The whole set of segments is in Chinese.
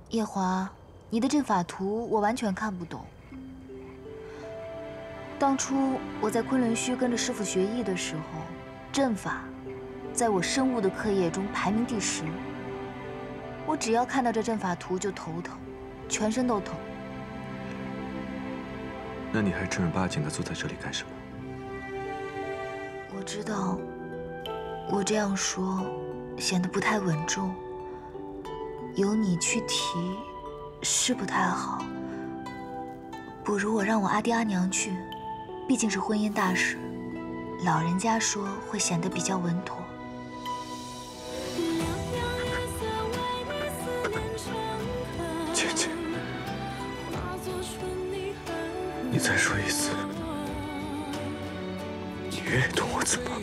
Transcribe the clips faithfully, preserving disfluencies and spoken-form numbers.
夜华，你的阵法图我完全看不懂。当初我在昆仑虚跟着师傅学艺的时候，阵法在我生物的课业中排名第十。我只要看到这阵法图就头疼，全身都疼。 那你还正儿八经的坐在这里干什么？ 我知道，我这样说显得不太稳重。 由你去提，是不太好。不如我让我阿爹阿娘去，毕竟是婚姻大事，老人家说会显得比较稳妥。 姐姐，你再说一次，你愿意同我走吗？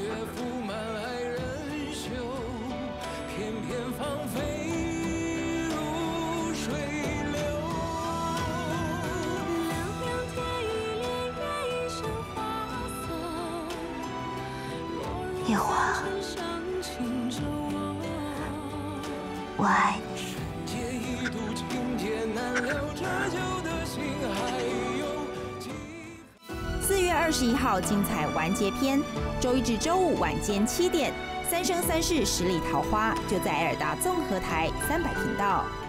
夜华，我爱你。 四月二十一号精彩完结篇，周一至周五晚间七点，《三生三世十里桃花》就在爱尔达综合台三百频道。